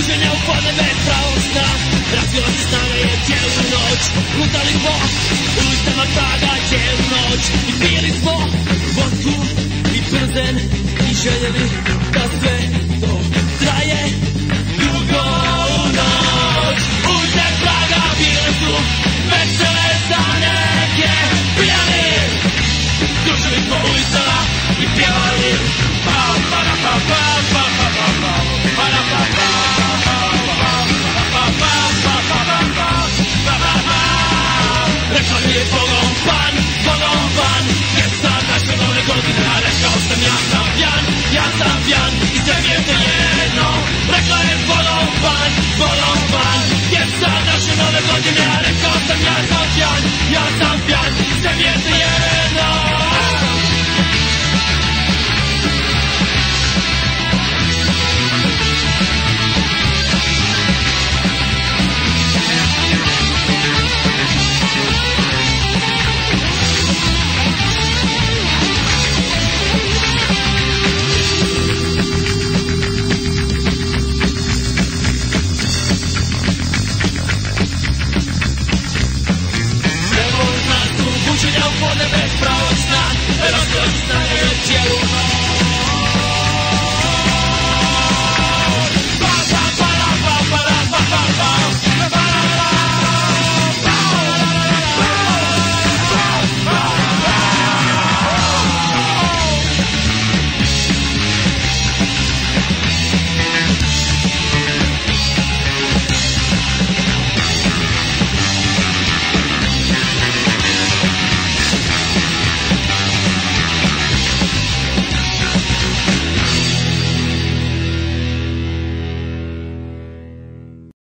Buđenja u podnebe pravog sna, razvila se snaga je cijelu noć. Lutali smo ulicama grada cijelu noć i pijeli smo vodku i przen i željeli da sve to traje.